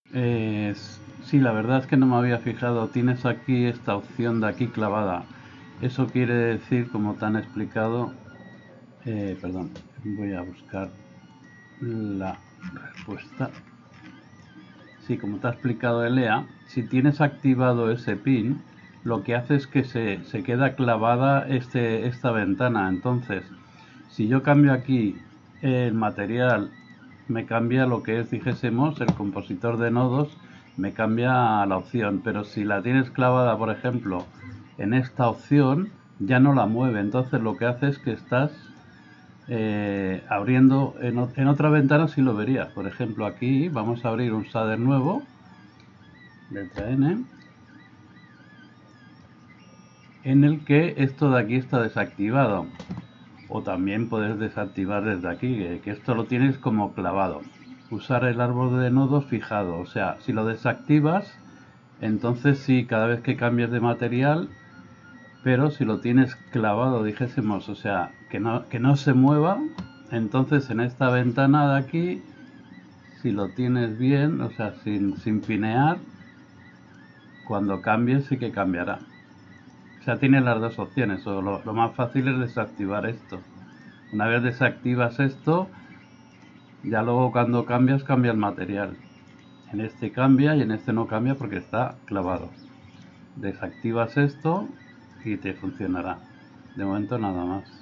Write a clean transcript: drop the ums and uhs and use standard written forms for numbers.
Sí, la verdad es que no me había fijado. Tienes aquí esta opción de aquí clavada. Eso quiere decir, como te han explicado, perdón, voy a buscar la respuesta. Sí, como te ha explicado Elea, si tienes activado ese pin, lo que hace es que se queda clavada esta ventana. Entonces, si yo cambio aquí el material, me cambia lo que es, dijésemos, el compositor de nodos, me cambia la opción. Pero si la tienes clavada, por ejemplo, en esta opción, ya no la mueve. Entonces lo que hace es que estás abriendo en otra ventana, si lo verías. Por ejemplo, aquí vamos a abrir un shader nuevo, letra N, en el que esto de aquí está desactivado. O también puedes desactivar desde aquí, que esto lo tienes como clavado. Usar el árbol de nodos fijado, o sea, si lo desactivas, entonces sí, cada vez que cambies de material, pero si lo tienes clavado, dijésemos, o sea, que no se mueva, entonces en esta ventana de aquí, si lo tienes bien, o sea, sin pinear, cuando cambies sí que cambiará. O sea, tienes las dos opciones, o lo más fácil es desactivar esto. Una vez desactivas esto, ya luego cuando cambias, cambia el material. En este cambia y en este no cambia porque está clavado. Desactivas esto y te funcionará. De momento nada más.